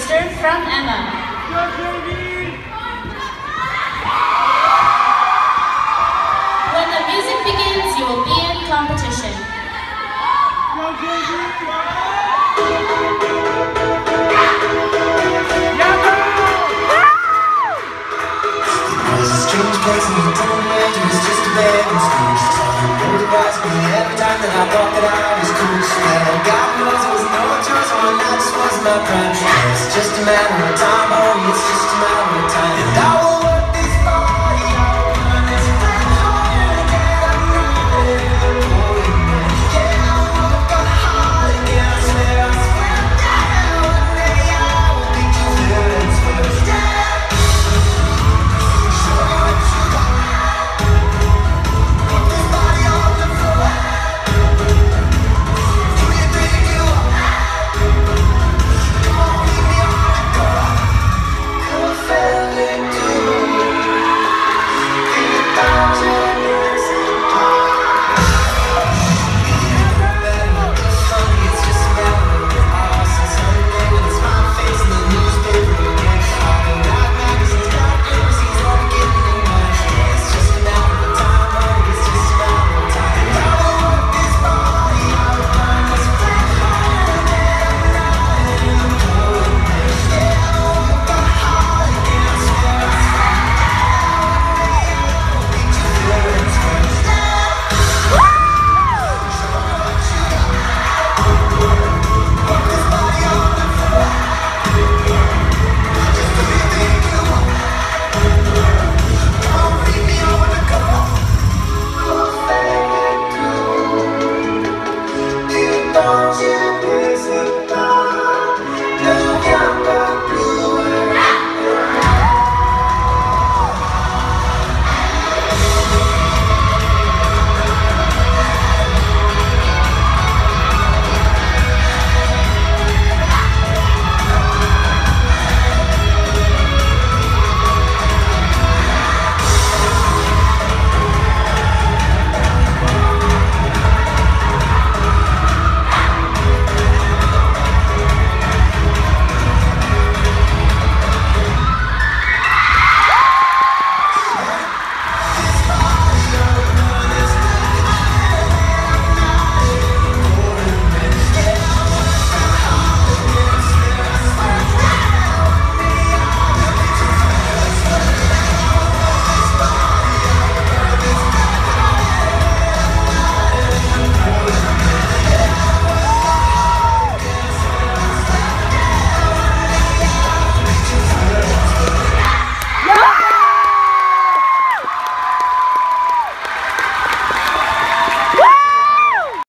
sister from Emma. When the music begins, you will be in competition. Strange place and you told me it was just a bed in school. She told me no advice me every time that I thought that I was cool. She said, oh, God knows it was no choice when I just wasn't my prime. It's just a matter of time, oh, it's just a matter of time. And